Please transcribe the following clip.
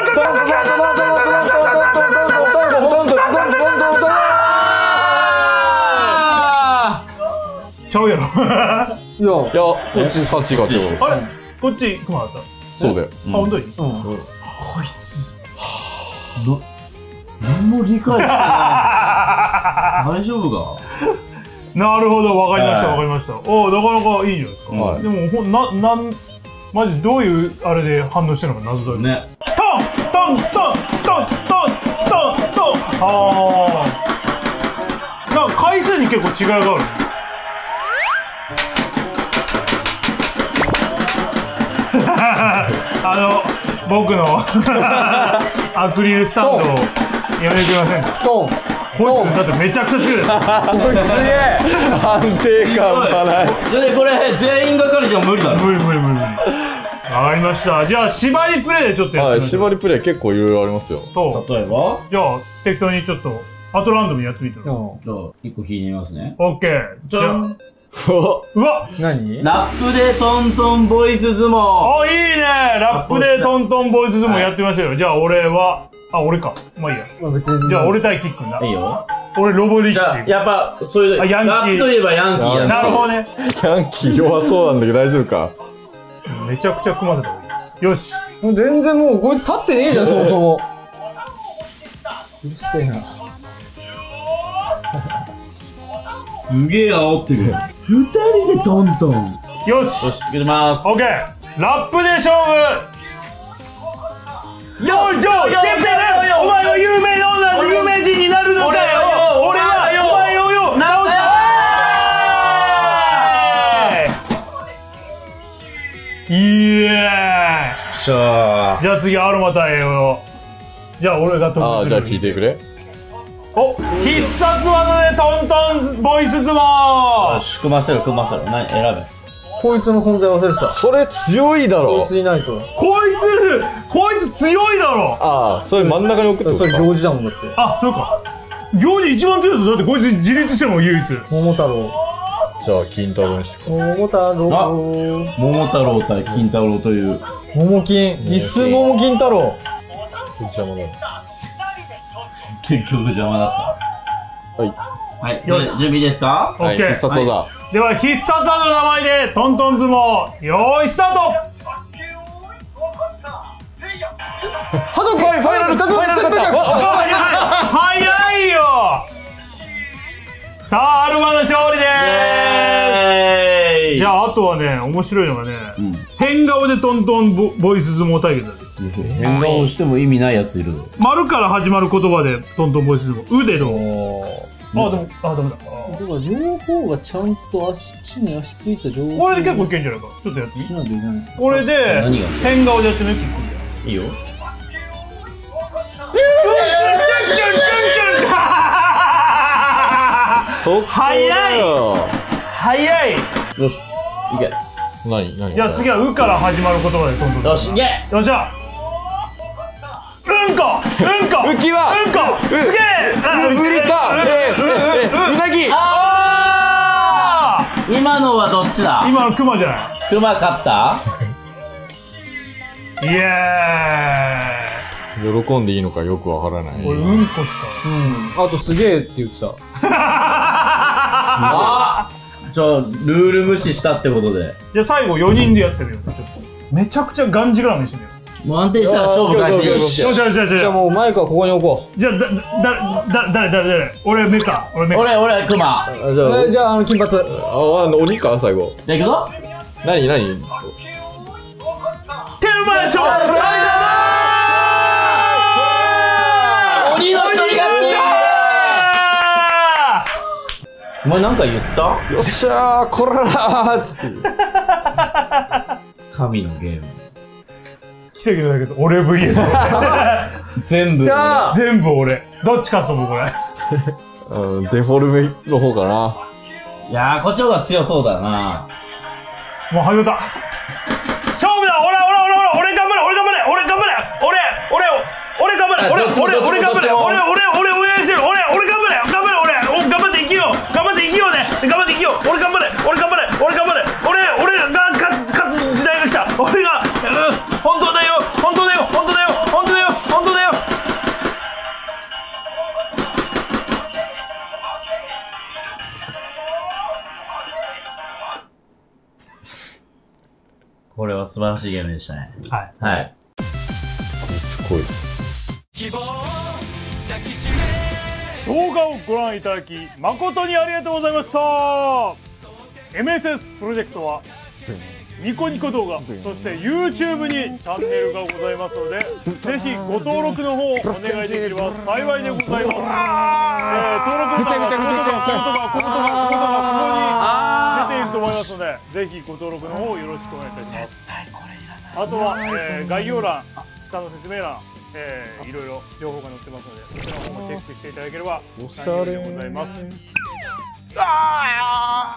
ちゃうやろ。 いや、 こっちさ違う違う。 あれこっちクマだった。 そうだよ。 あ、本当に。 こいつ何も理解してない。大丈夫か。 なるほど、わかりましたわかりました。おお、なかなかいいじゃないですか。でもマジどういうあれで反応してるのか謎だよね。トントントントントントントン。ああ。なんか回数に結構違いがある。僕のアクリルスタンドをやめてくれませんか。 トン。 ここいつだってめちゃくちゃ強いだこいつすげえ。 安定感がない。 でこれ全員がかりじゃ無理だろ。 無理。わかりました。じゃあ縛りプレイでちょっとやってみましょう。 縛りプレイ結構いろいろありますよ。 そう例えばじゃあ適当にちょっとアトランドムやってみてよ。 じゃあ1個引いてみますね。 オッケー。じゃあうわ何？ ラップでトントンボイス相撲。 あ、いいね。ラップでトントンボイス相撲やってみましょうよ。じゃあ俺は俺か。まあいいや。 まあ別に。 じゃあ俺対キックンだ。 いいよ。 俺ロボ力士。 やっぱそういうヤンキーラップといえばヤンキーやなるほどね。 ヤンキー弱そうなんだけど大丈夫か。 めちゃくちゃ組ませた方がいい。よし。 もう全然もうこいつ立ってねえじゃん、そもそも。うるせえな。 すげえ煽ってる。2人でトントン。 よし。 よし、いきます。 オッケー。ラップで勝負。よいよい。お前は有名人になるのかよ。俺はお前をよ。直せ。イエーイ。 しゃじゃあ次アロマ対よ。じゃあ俺がトンじゃあ聞いてくれ。 お、必殺技でトントンボイス相撲。 よし、組ませろ。何選べ。 こいつの存在忘れてた。 それ強いだろ。 こいついないと。 こいつ強いだろ。 ああ、それ真ん中に置くってそれことか。 行事だもんだって。 あ、そうか。行事一番強いです。だってこいつ自立してるもん唯一。 桃太郎。 じゃあ金太郎にして。 桃太郎。 桃太郎対金太郎という。 桃金。椅子桃金太郎。 邪魔だ。 結局邪魔だった。 はい。 はい、準備ですか？ はい、 オッケー。 必殺技。 では必殺技の名前でトントン相撲よーいスタート。 ハドキファイナルカット。 早いよ。さあアルマの勝利でーす。じゃああとはね面白いのがね、変顔でトントンボイス相撲対決だ。 変顔しても意味ないやついる。 丸から始まる言葉でトントンボイス相撲。腕のダメだ。 だから両方がちゃんと地に足ついた状態。 これで結構いけんじゃないか。ちょっとやっていい？ しないといけない。 これで何が変顔でやってみ。 いいよ。 早い。 よし、いけ。 何じゃあ次は「う」から始まる言葉でトントン。 よし、いけ。 よっしゃ。うんこ浮き輪うんこすげえ。 無理か。うなぎ。 今のはどっちだ？ 今のクマじゃない。 クマ勝った？ イエ喜んでいいのかよくわからない。 ーイ。俺うんこしか。 あとすげえって言ってた。 ルール無視したってことで。 じゃあ最後4人でやってみよう。ちょっとめちゃくちゃがんじがらめしてみよう。 もう安定したら勝負開始。よし。 よし。 じゃあもうマイクはここに置こう。 じゃあ誰俺目か。 俺クマ。 じゃあ金髪。 鬼か最後。 じゃあ行くぞ。 何テルマンション。 鬼の一人勝ち。お前なんか言った？ よっしゃーこらー。 神のゲーム。 奇跡だけど俺 VS 全部俺。どっち勝つと思うこれ。 デフォルメの方かな。 いやーこっちの方が強そうだな。 もう始めた。勝負だ。俺頑張れ。俺頑張れ。俺頑張れ。俺頑張れ。俺応援してる。俺頑張れ。頑張って生きようね。頑張って生きよう。俺が勝つ時代が来た。俺が本当だよ。 これは素晴らしいゲームでしたね。 はい。 すごい。 動画をご覧いただき誠にありがとうございました。 MSS プロジェクトはニコニコ動画、そして YouTube にチャンネルがございますので、ぜひご登録の方お願いできれば幸いでございます。登録ボタンがここに出ていると思いますので、ぜひご登録の方よろしくお願いいたします。あとは、概要欄、下の説明欄、 いろいろ情報が載ってますので、そちらの方もチェックしていただければおしゃれでございます。あ